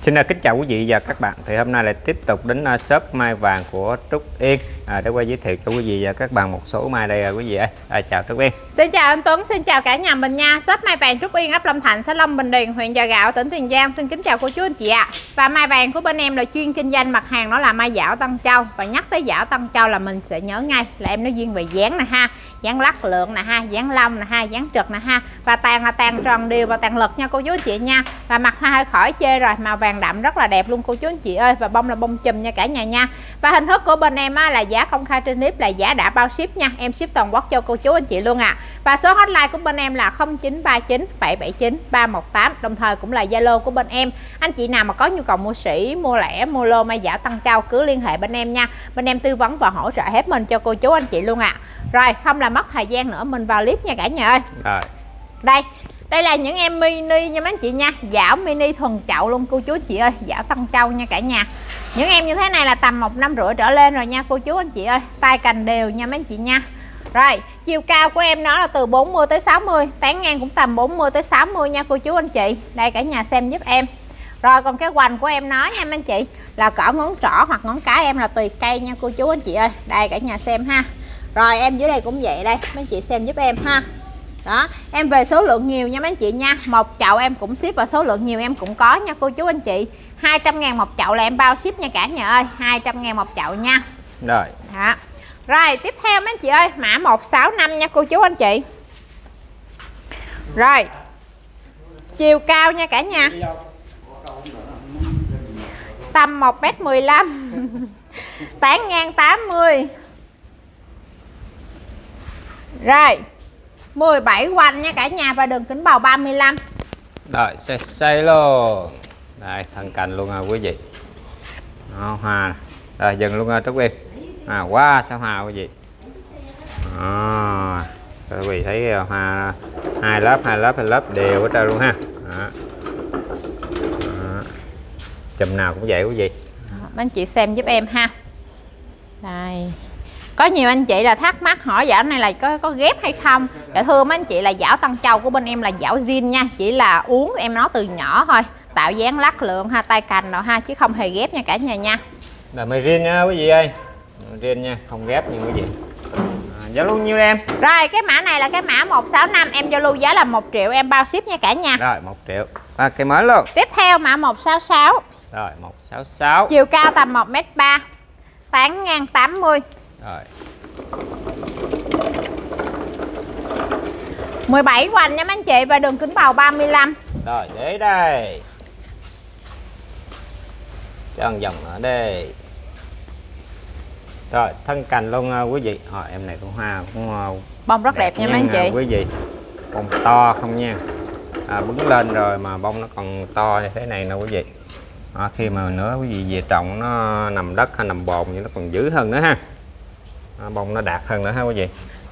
Xin kính chào quý vị và các bạn. Thì hôm nay lại tiếp tục đến shop mai vàng của Trúc Yên để quay giới thiệu cho quý vị và các bạn một số mai đây quý vị ơi. Chào Trúc Yên. Xin chào anh Tuấn, xin chào cả nhà mình nha. Shop mai vàng Trúc Yên, ấp Long Thạnh, xã Long Bình Điền, huyện Chợ Gạo, tỉnh Tiền Giang. Xin kính chào cô chú anh chị ạ. Và mai vàng của bên em là chuyên kinh doanh mặt hàng đó là mai dảo Tân Châu. Và nhắc tới dảo Tân Châu là mình sẽ nhớ ngay là em nó riêng về dáng nè ha, dáng lắc lượng nè ha, dáng lông nè ha, dáng trực nè ha, và tàn là tàn tròn đều và tàn lực nha cô chú anh chị nha. Và mặt hoa hơi khỏi chê rồi, màu vàng đậm rất là đẹp luôn cô chú anh chị ơi. Và bông là bông chùm nha cả nhà nha. Và hình thức của bên em là giá công khai trên clip, là giá đã bao ship nha, em ship toàn quốc cho cô chú anh chị luôn ạ. Và số hotline của bên em là 0939 779 318, đồng thời cũng là Zalo của bên em. Anh chị nào mà có nhu cầu mua sỉ, mua lẻ, mua lô mai dảo Tân Châu cứ liên hệ bên em nha, bên em tư vấn và hỗ trợ hết mình cho cô chú anh chị luôn ạ. Rồi không làm mất thời gian nữa, mình vào clip nha cả nhà ơi. Rồi. Đây là những em mini nha mấy anh chị nha, dảo mini thuần chậu luôn cô chú anh chị ơi, dảo Tân Châu nha cả nhà. Những em như thế này là tầm 1,5 năm trở lên rồi nha cô chú anh chị ơi, tay cành đều nha mấy anh chị nha. Rồi, chiều cao của em nó là từ 40 tới 60, tán ngang cũng tầm 40 tới 60 nha cô chú anh chị. Đây cả nhà xem giúp em. Rồi còn cái hoành của em nó nha mấy anh chị là cỡ ngón trỏ hoặc ngón cái em là tùy cây nha cô chú anh chị ơi. Đây cả nhà xem ha. Rồi em dưới đây cũng vậy đây, mấy anh chị xem giúp em ha. Đó, em về số lượng nhiều nha mấy anh chị nha. Một chậu em cũng ship và số lượng nhiều em cũng có nha cô chú anh chị. 200.000 một chậu là em bao ship nha cả nhà ơi, 200.000 một chậu nha. Rồi. Đó. Rồi tiếp theo mấy anh chị ơi, mã 165 nha cô chú anh chị. Rồi. Chiều cao nha cả nhà. Tầm 1m15. Tán ngang 80. Rồi 17 quanh nha cả nhà, và đường kính bầu 35. Rồi xây luôn. Đây thân cành luôn quý vị. Đó, hoa. Rồi dừng luôn Trúc Yên. Quá sao hoa quý vị. Quý vị thấy hoa hai lớp đều hết trơn luôn ha. Đó. Đó. Chùm nào cũng vậy quý vị. Mấy anh chị xem giúp em ha. Đây. Có nhiều anh chị là thắc mắc hỏi dảo này là có ghép hay không. Dạ thưa mấy anh chị là dảo Tân Châu của bên em là dảo zin nha, chỉ là uống em nó từ nhỏ thôi, tạo dáng lắc lượng ha, tay cành rồi ha, chứ không hề ghép nha cả nhà nha. Là mày riêng nha quý vị ơi, riêng nha, không ghép nha quý vị. Giá luôn nhiêu em? Rồi cái mã này là cái mã 165, em giao lưu giá là 1 triệu, em bao ship nha cả nhà. Rồi 1 triệu. Cái mới luôn. Tiếp theo mã 166. Rồi 166. Chiều cao tầm 1m3, tán ngang 80. Rồi. 17 hoành nha mấy anh chị, và đường kính bầu 35. Rồi để đây. Cho một vòng nữa đây. Rồi thân cành luôn quý vị. Em này cũng hoa cũng bông rất đẹp nha mấy anh chị. Quý vị. Bông to không nha. Bứng lên rồi mà bông nó còn to như thế này nè quý vị. Khi mà nữa quý vị về trồng nó nằm đất hay nằm bồn thì nó còn dữ hơn nữa ha. Bông nó đạt hơn nữa ha quý vị.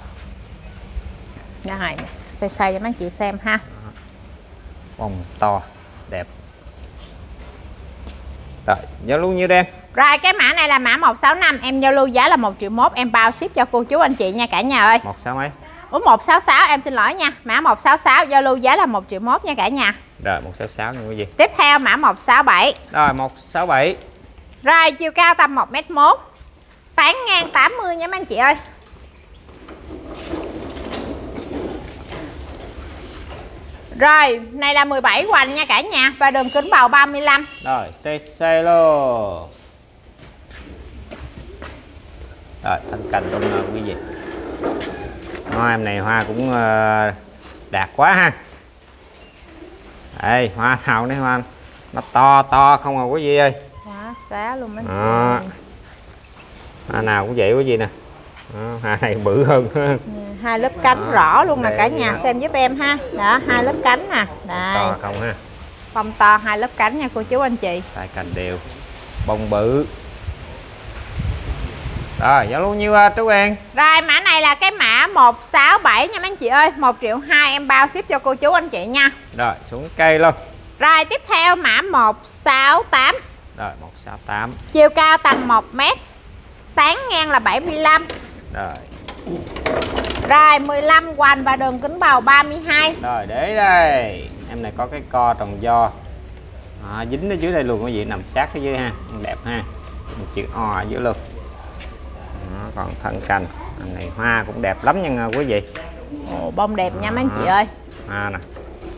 Đây, xoay cho mấy anh chị xem ha. Bông to, đẹp. Rồi, giao lưu nhiêu em? Rồi cái mã này là mã 165, em giao lưu giá là 1 triệu mốt, em bao ship cho cô chú anh chị nha cả nhà ơi. 16 mấy? 166 em xin lỗi nha. Mã 166 giao lưu giá là 1 triệu mốt nha cả nhà. Rồi 166 nha quý vị. Tiếp theo mã 167. Rồi 167. Rồi chiều cao tầm 1m1, tán ngang 80 nha mấy anh chị ơi. Rồi này là 17 hoành nha cả nhà, và đường kính bầu 35. Rồi xây luôn. Rồi thân cành luôn quý vị. Hoa em này hoa cũng đạt quá ha. Đây hoa nào đấy, hoa nó to không à quý vị ơi. Quá xá luôn mấy. Hoa nào cũng vậy quý vị nè. Hoa này bự hơn. Hai lớp cánh rõ luôn nè cả nhà, xem giúp em ha. Đó, hai lớp cánh nè. Đây. To không ha. Bông to, hai lớp cánh nha cô chú anh chị. Tay cành đều, bông bự. Rồi giá luôn nhiêu Trúc Yên? Rồi mã này là cái mã 167 nha mấy anh chị ơi, 1 triệu 2 em bao ship cho cô chú anh chị nha. Rồi xuống cây luôn. Rồi tiếp theo mã 168. Rồi 168. Chiều cao tầm 1m, tán ngang là 75. Rồi. Rồi 15 hoành và đường kính bầu 32. Rồi để đây. Em này có cái co tròn do. Dính ở dưới đây luôn quý vị, nằm sát ở dưới ha, đẹp ha, chữ O ở dưới luôn. Đó, còn thân cành này hoa cũng đẹp lắm nha quý vị. Ồ, bông đẹp nha mấy anh chị ơi. Hoa nè,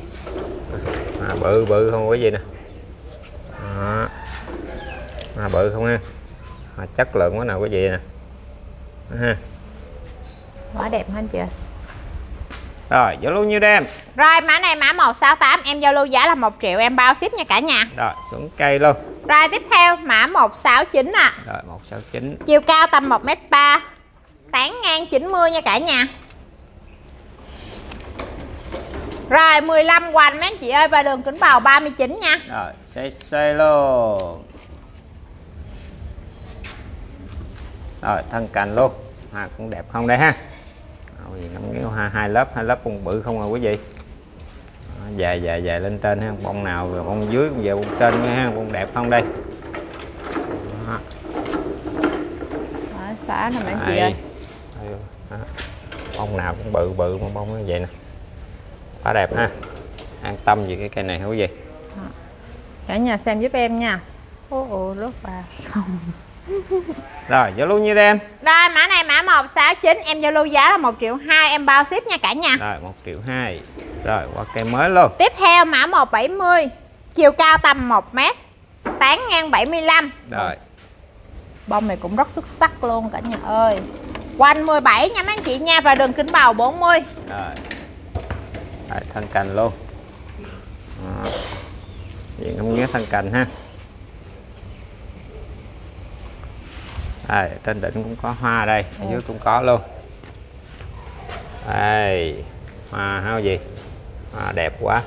bự bự không quý vị nè. Đó. Bự không ha, chất lượng quá nào quý vị nè. Ha. Quá đẹp hả anh chị ơi. Rồi giao lưu nhiêu đây em? Rồi mã này mã 168, em giao lưu giá là 1 triệu, em bao ship nha cả nhà. Rồi xuống cây luôn. Rồi tiếp theo mã 169 ạ. Rồi 169. Chiều cao tầm 1m3, tán ngang 90 nha cả nhà. Rồi 15 hoành mấy anh chị ơi, và đường kính bầu 39 nha. Rồi xây luôn. Rồi thân cành luôn. Hoa cũng đẹp không đây ha. Hoa hai lớp bông bự không à quý vị. Dài lên trên ha, bông nào rồi bông dưới cũng về bông trên ha, bông đẹp không đây. Đó. Đó, xóa nè mấy anh chị ơi. Đó. Bông nào cũng bự mà bông như vậy nè. Quá đẹp ha. An tâm về cái cây này hả quý vị. Cả nhà xem giúp em nha. Ồ rớt vào xong. Rồi giao lưu nhiêu đây em? Rồi mã này mã 169, em giao lưu giá là 1 triệu 2, em bao ship nha cả nhà. Rồi 1 triệu 2. Rồi qua cây mới luôn. Tiếp theo mã 170, chiều cao tầm 1 m, tán ngang 75. Rồi. Bông này cũng rất xuất sắc luôn cả nhà ơi. Quanh 17 nha mấy anh chị nha, và đường kính bầu 40. Rồi. Rồi thân cành luôn. Đó. Vậy ngắm nghía thân cành ha. Đây, trên đỉnh cũng có hoa đây, ở dưới cũng có luôn. Đây, hoa hao gì? Hoa đẹp quá.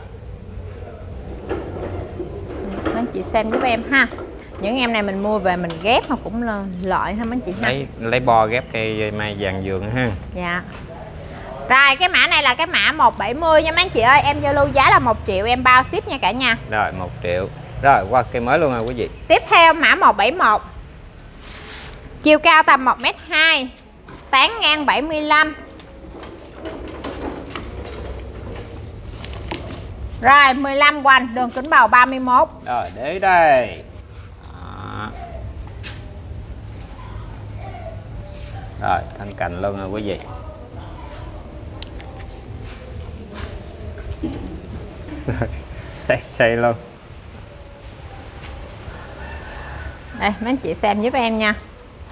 Mấy anh chị xem giúp em ha. Những em này mình mua về mình ghép mà cũng là lợi ha mấy anh chị ha. Lấy bo ghép cây mai vàng vườn ha. Dạ. Rồi cái mã này là cái mã 170 nha mấy anh chị ơi, em giao lưu giá là 1 triệu, em bao ship nha cả nhà. Rồi 1 triệu. Rồi qua cây mới luôn rồi quý vị. Tiếp theo mã 171, chiều cao tầm 1m2, tán ngang 75. Rồi 15 hoành, đường kính bầu 31. Rồi để đây. Đó. Rồi thân cành luôn rồi quý vị. Xây luôn. Đây mấy anh chị xem giúp em nha.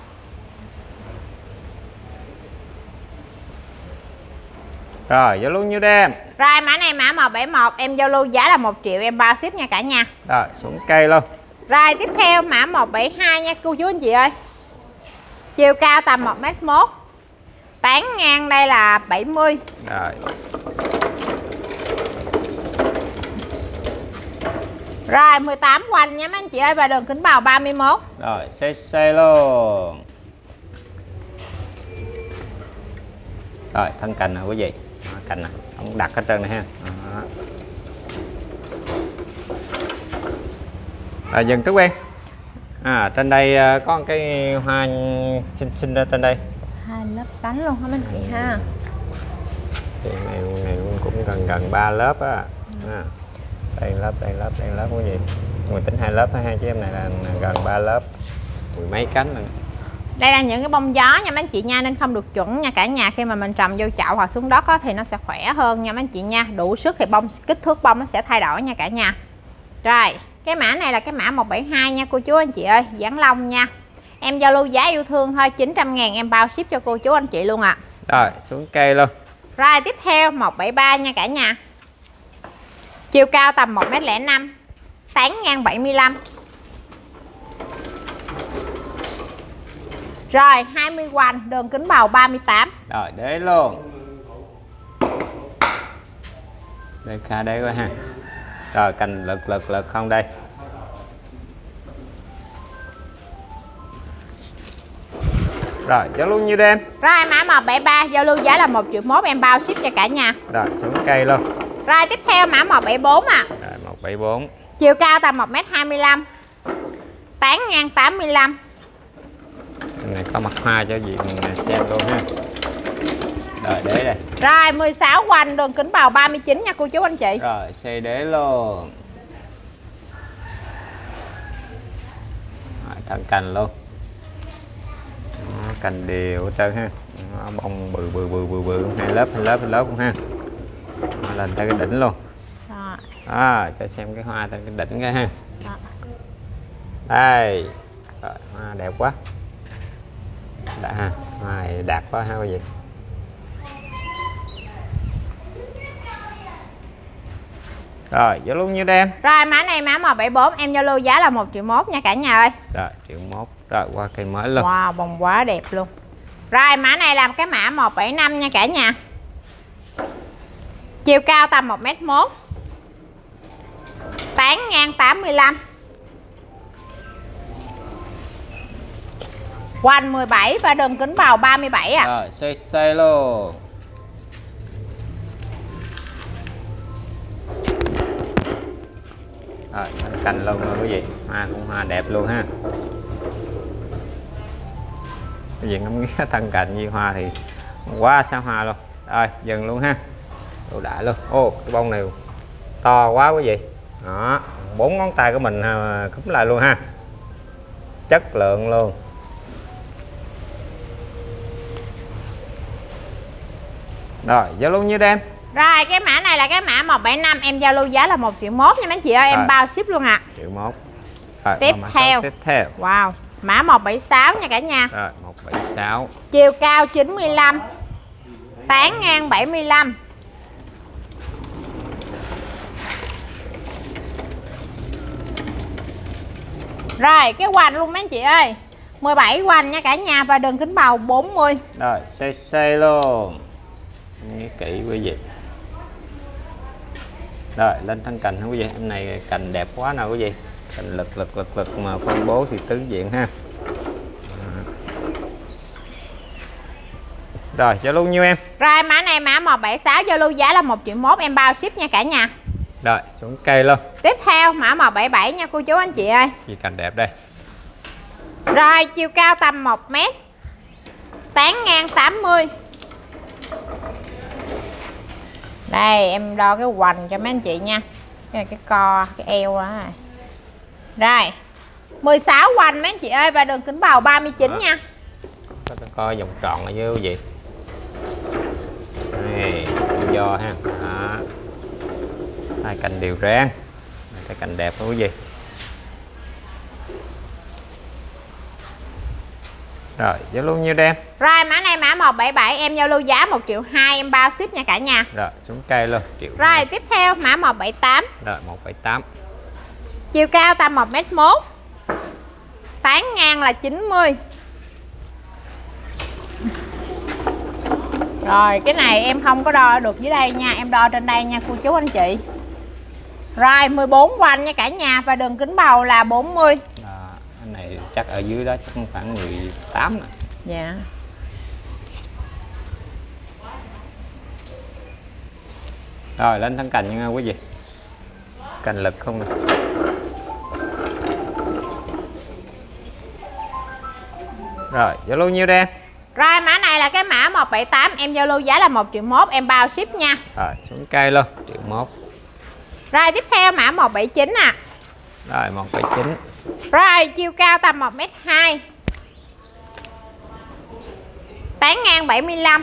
Rồi giao lưu nhiêu đây em? Rồi mã này mã 171, em giao lưu giá là 1 triệu, em bao ship nha cả nhà. Rồi xuống cây luôn. Rồi tiếp theo mã 172 nha cô chú anh chị ơi. Chiều cao tầm 1m1, tán ngang đây là 70. Rồi. Rồi 18 hoành nha mấy anh chị ơi, và đường kính bầu 31. Rồi xây luôn. Rồi thân cành nè quý vị. Đó, cành nè, không đặt hết trơn này ha. Đó. Rồi dừng trước quen. Trên đây có một cái hoa xinh ra trên đây. Hai lớp cánh luôn hả mấy anh chị ha. Cái này cũng gần 3 lớp á. Đây lớp quý vị. Mình tính 2 lớp thôi ha, chứ em này là gần 3 lớp. 10 mấy cánh rồi. Đây là những cái bông gió nha mấy anh chị nha, nên không được chuẩn nha cả nhà. Khi mà mình trồng vô chậu hoặc xuống đất á, thì nó sẽ khỏe hơn nha mấy anh chị nha. Đủ sức thì kích thước bông nó sẽ thay đổi nha cả nhà. Rồi cái mã này là cái mã 172 nha cô chú anh chị ơi, dán lông nha. Em giao lưu giá yêu thương thôi, 900.000 em bao ship cho cô chú anh chị luôn ạ. Rồi xuống cây luôn. Rồi tiếp theo 173 nha cả nhà. Chiều cao tầm 1m05, tán ngang 75. Rồi 20 hoành, đường kính bầu 38. Rồi để luôn. Đây kha đây coi ha. Rồi cành lực không đây. Rồi giao lưu nhiêu đây em? Rồi mã 173, giao lưu giá là 1 triệu 1, em bao ship cho cả nhà. Rồi xuống cây luôn. Rồi tiếp theo mã 174 ạ. Rồi 174. Chiều cao tầm 1m25, tán ngang 85. Cái này có mặt hoa cho chị xem luôn ha. Rồi để đây. Rồi 16 hoành, đường kính bầu 39 nha cô chú anh chị. Rồi xây đế luôn. thân cành luôn. Đó, cành đều hết trơn ha. Đó, bông bự hai lớp luôn ha. Đó, lên tới cái đỉnh luôn. Đó, cho xem cái hoa trên cái đỉnh cái ha. Đây. Rồi, hoa đẹp quá. Đã ha. Hoa này đạt quá ha quý vị. Rồi, giao lưu nhiêu em? Rồi mã này mã M74 em giao lưu giá là 1,1 triệu nha cả nhà ơi. Rồi, 1,1 triệu. Rồi qua cây mới luôn. Wow, bông quá đẹp luôn. Rồi mã này làm cái mã 175 nha cả nhà. Chiều cao tầm 1m1. Tán ngang 85. Hoành 17 và đường kính bầu 37 ạ. Rồi, xoay luôn. Rồi, cành luôn rồi quý vị. Hoa cũng hoa đẹp luôn ha. Quý vị ngắm nghía thân cành với hoa thì quá sao hoa luôn. Rồi, dừng luôn ha. Đồ đại luôn. Ô, cái bông này to quá quý vị. Đó, 4 ngón tay của mình cúm lại luôn ha. Chất lượng luôn. Rồi, giao lưu nhiêu em? Rồi cái mã này là cái mã 175 em giao lưu giá là 1,1 triệu nha mấy anh chị ơi, em bao ship luôn ạ. 1,1 triệu. Rồi, tiếp theo. Wow, mã 176 nha cả nhà. Rồi, 176. Chiều cao 95. Tán ngang 75. Rồi, cái hoành luôn mấy anh chị ơi. 17 hoành nha cả nhà và đường kính bầu 40. Rồi, xoay luôn. Nghe kỹ quý vị. Rồi, lên thân cành hả quý vị? Em này cành đẹp quá nào quý vị. Cành lực mà phân bố thì tứ diện ha. Rồi, giao lưu nhiêu em? Rồi, mã này mã 176 giao lưu giá là 1,1 triệu em bao ship nha cả nhà. Rồi, xuống cây luôn. Tiếp theo mã 177 nha cô chú anh chị ơi. Gì cành đẹp đây. Rồi, chiều cao tầm 1 mét. Tán ngang 80. Đây, em đo cái hoành cho mấy anh chị nha. Cái này cái co, cái eo đó này. Rồi, 16 hoành mấy anh chị ơi và đường kính bầu 39 nha. Có coi vòng tròn ở dưới quý vị. Đây, do ha. Đó. Hai cành đều rang. Cái cành đẹp đó quý vị. Rồi, giao lưu nhiêu em? Rồi, mã này mã 177 em giao lưu giá 1,2 triệu em bao ship nha cả nhà. Rồi, xuống cây luôn. Rồi, tiếp theo mã 178. Rồi, 178. Chiều cao tầm 1m1. Tán ngang là 90. Rồi, cái này em không có đo được dưới đây nha, em đo trên đây nha cô chú anh chị. Rồi, 14 hoành nha cả nhà và đường kính bầu là 40. Cái này chắc ở dưới đó chắc khoảng 18 nè. Dạ. Rồi, lên thân cành nha quý vị. Cành lực không nè. Rồi, giao lưu nhiêu đây em? Rồi, mã này là cái mã 178 em giao lưu giá là 1,1 triệu em bao ship nha. Rồi, xuống cây luôn, 1,1 triệu. Rồi, tiếp theo mã 179 nè. Rồi, 179. Rồi, chiều cao tầm 1m2. Tán ngang 75.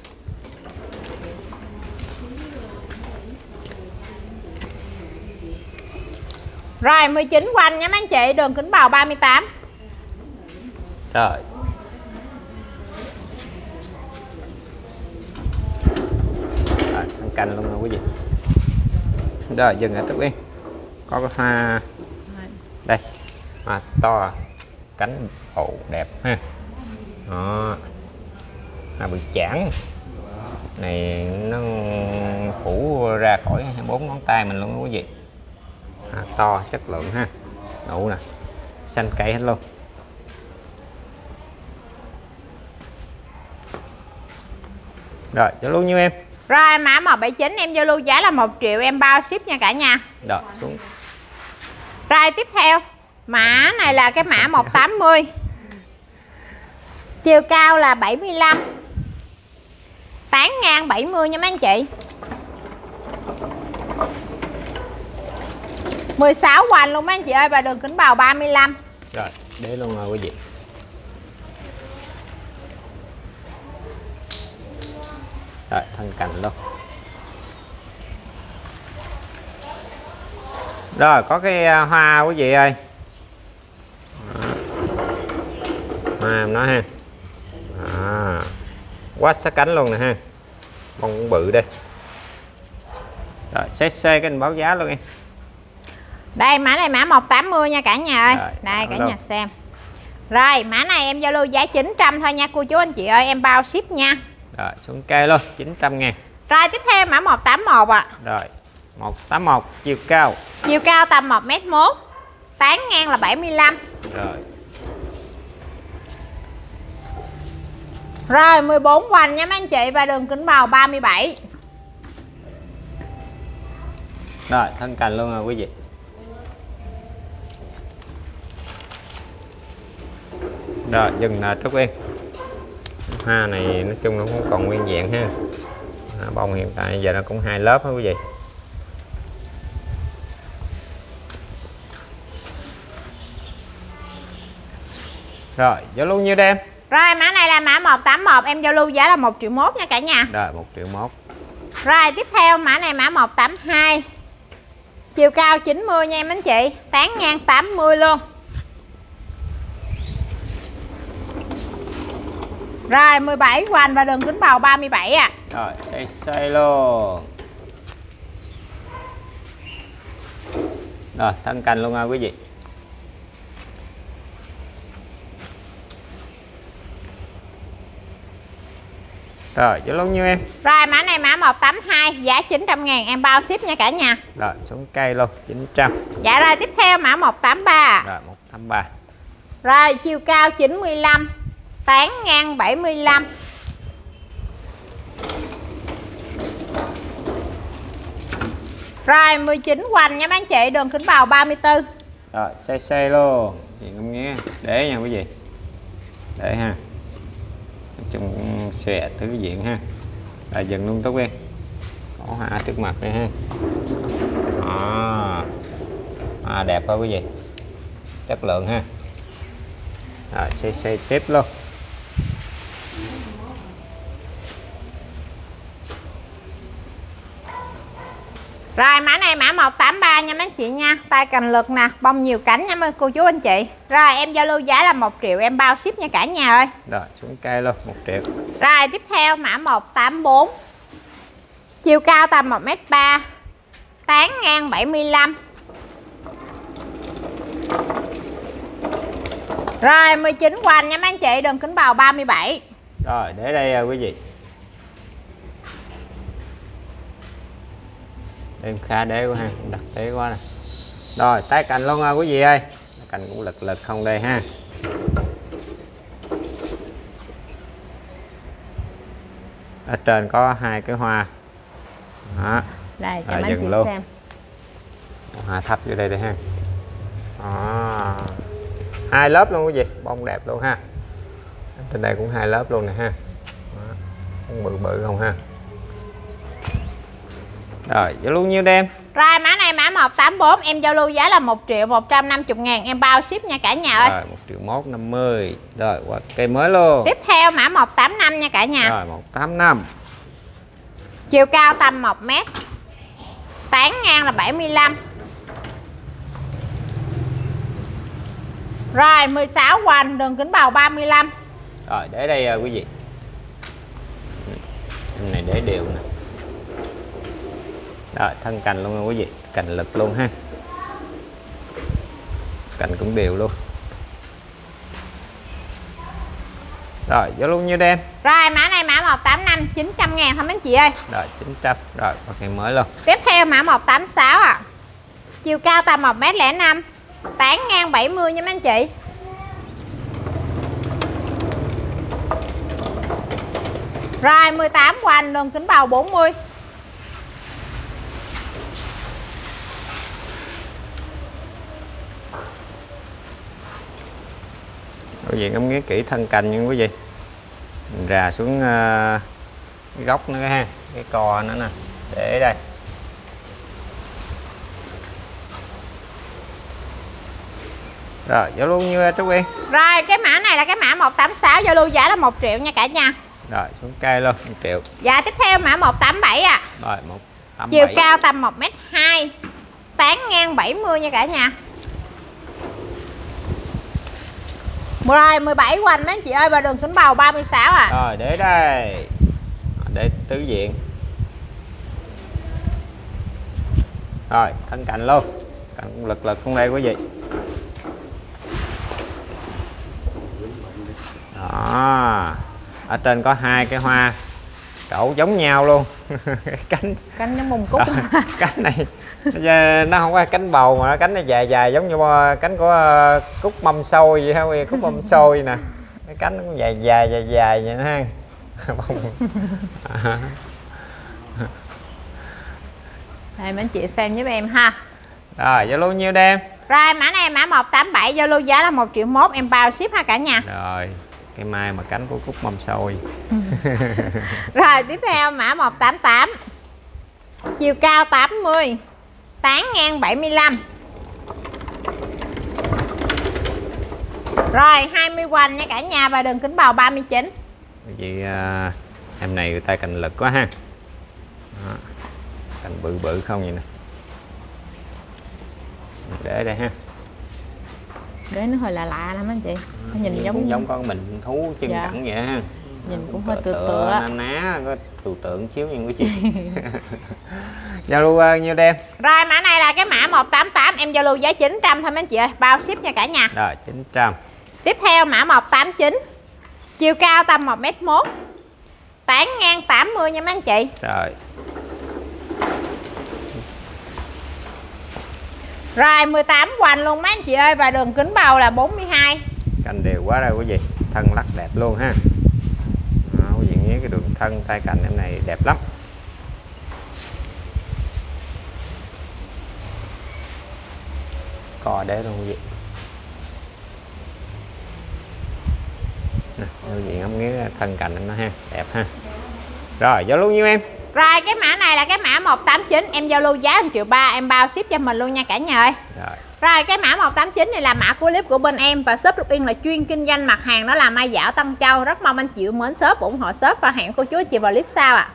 Rồi, 19 quanh nha mấy anh chị, đường kính bầu 38. Rồi. Rồi, thằng cành luôn rồi quý vị. Rồi, dừng lại Tú Yên. Có cái hoa đây, hoa to, cánh ồ đẹp ha. Đó, hoa bị chản này nó phủ ra khỏi 4 ngón tay mình luôn đó quý vị. Hoa to chất lượng ha, nụ nè, xanh cây hết luôn. Rồi, giao lưu nhiêu em? Rồi, mã 179 em giao lưu giá là 1 triệu em bao ship nha cả nhà. Rồi, xuống. Rồi, tiếp theo mã này là cái mã 180. Chiều cao là 75. Tán ngang 70 nha mấy anh chị. 16 hoành luôn mấy anh chị ơi và đường kính bầu 35. Rồi, để luôn rồi quý vị. Rồi thân cành luôn. Rồi có cái hoa quý vị ơi. Hoa nó ha. Quá sát cánh luôn nè ha. Bông cũng bự đây. Rồi xé cái báo giá luôn em. Đây mã này mã 180 nha cả nhà ơi. Rồi, đây cả luôn. nhà xem. Rồi mã này em giao lưu giá 900 thôi nha cô chú anh chị ơi, em bao ship nha. Rồi xuống cây luôn 900.000. Rồi tiếp theo mã 181 ạ. Rồi 181 chiều cao. Chiều cao tầm 1m1, tán ngang là 75. Rồi. Rồi 14 hoành nha mấy anh chị, và đường kính bào 37. Rồi thân cành luôn rồi quý vị. Rồi dừng là Trúc Yên. Hoa này nói chung nó cũng còn nguyên vẹn ha. Bông hiện tại giờ nó cũng 2 lớp hết quý vị. Rồi giao lưu nhiêu đêm? Rồi mã này là mã 181, em giao lưu giá là 1.1 triệu nha cả nhà. Rồi 1.1 triệu. Rồi tiếp theo mã này mã 182. Chiều cao 90 nha em anh chị, tán ngang 80 luôn. Rồi 17 hoành và đường kính bào 37 ạ. Rồi xoay luôn. Rồi thân cành luôn nha quý vị. Rồi giao lưu nhiêu em? Rồi mã này mã 182, giá 900.000, em bao ship nha cả nhà. Rồi xuống cây luôn 900. Dạ rồi tiếp theo mã 183. Rồi 183. Rồi chiều cao 95, tán ngang 75. Rồi 19 hoành nha mấy anh chị, đường kính bào 34. Rồi xe luôn. Chị không nghe. Để nha quý vị. Để ha. Nói chung xòe thứ diện ha. Rồi dừng luôn tốt em. Có hoa trước mặt đây ha. Đẹp quá quý vị. Chất lượng ha. Rồi xe tiếp luôn. Rồi mã này mã 183 nha mấy anh chị nha, tay cành lực nè, bông nhiều cánh nha mấy cô chú anh chị. Rồi em giao lưu giá là 1 triệu, em bao ship nha cả nhà ơi. Rồi xuống cây luôn 1 triệu. Rồi tiếp theo mã 184. Chiều cao tầm 1m3, tán ngang 75. Rồi 19 hoành nha mấy anh chị, đường kính bào 37. Rồi để đây quý vị. Em khá đế quá ha, đặc tế quá nè. Rồi tay cành luôn quý vị ơi. Cành cũng lực không đây ha. Ở trên có 2 cái hoa. Đó. Đây cho Rồi, mấy anh chị luôn. xem. Hoa thấp vô đây đây ha. Đó. 2 lớp luôn quý vị, bông đẹp luôn ha. Trên đây cũng 2 lớp luôn nè ha. Đó. Bông bự bự không ha. Rồi giao lưu nhiêu đêm? Rồi mã này mã 184, em giao lưu giá là 1.150.000, em bao ship nha cả nhà ơi. Rồi 1.150 triệu. Rồi qua cây mới luôn. Tiếp theo mã 185 nha cả nhà. Rồi 185. Chiều cao tầm 1m, tán ngang là 75. Rồi 16 hoành, đường kính bào 35. Rồi để đây quý vị. Em này để đều nè. Rồi thân cành luôn nha quý vị, cành lực luôn ha. Cành cũng đều luôn. Rồi giao lưu nhiêu đêm? Rồi mã này mã 185, 900.000 thôi mấy anh chị ơi. Rồi 900. Rồi qua cây mới luôn. Tiếp theo mã 186 ạ. Chiều cao tầm 1m05, tán ngang 70 nha mấy anh chị. Rồi 18 hoành, đường kính bào 40. Quý vị ngắm nghía kỹ thân cành nha quý vị. Mình rà xuống cái gốc nữa ha, cái co nữa nè. Để đây. Rồi Zalo như Trúc Yên. Rồi cái mã này là cái mã 186, giao lưu giá là 1 triệu nha cả nhà. Rồi xuống cây luôn 1 triệu. Dạ tiếp theo mã 187 à. Rồi 187. Chiều cao tầm 1m2, tán ngang 70 nha cả nhà. Rồi 17 quanh mấy anh chị ơi, và đường kính bầu 36 à. Rồi để đây. Để tứ diện. Rồi thân cạnh luôn. Cạnh lực cũng đây quý vị. Đó. Ở trên có 2 cái hoa trổ giống nhau luôn. Cánh giống mùng cúc. Cánh này nó không có cánh bầu mà nó cánh này dài dài giống như cánh của cúc mâm xôi vậy ha, cúc mâm xôi nè. Cái cánh nó cũng dài vậy ha. Đây mấy anh chị xem giúp em ha. Rồi Zalo nhiêu đem. Rồi mã này mã 187, giao lưu giá là 1 triệu mốt, em bao ship ha cả nhà. Rồi cái mai mà cánh của cúc mâm xôi. Rồi tiếp theo mã 188, chiều cao 80, tán ngang 75. Rồi 20 quanh nha cả nhà, và đường kính bầu 39. Vì em này người ta cành lực quá ha. Đó. Cành bự không vậy nè. Để đây ha. Để nó hơi lạ lắm anh chị. Nó nhìn giống con mình thú chân cẳng vậy ha. Nhìn cũng hơi tựa na ná, có trừu tượng xíu nha quý chị. Giao lưu nhiêu đem. Rồi mã này là cái mã 188, em giao lưu giá 900 thôi mấy anh chị ơi, bao ship nha cả nhà. Rồi 900. Tiếp theo mã 189, chiều cao tầm 1m1, tán ngang 80 nha mấy anh chị. Rồi. Rồi 18 hoành luôn mấy anh chị ơi, và đường kính bầu là 42. Cành đều quá rồi quý vị, thân lắc đẹp luôn ha. Đó, quý vị nhớ cái đường thân tay cành em này đẹp lắm. Cò để luôn quý vị. Nè, quý vị ngắm nghía thân cành em nó ha, đẹp ha. Rồi giao lưu nhiêu em. Rồi cái mã này là cái mã 189, em giao lưu giá 1,3 triệu, em bao ship cho mình luôn nha cả nhà ơi. Rồi cái mã 189 này là mã của clip của bên em, và shop Trúc Yên là chuyên kinh doanh mặt hàng đó là mai dảo Tân Châu. Rất mong anh chị mến shop ủng hộ shop, và hẹn cô chú chị vào clip sau ạ.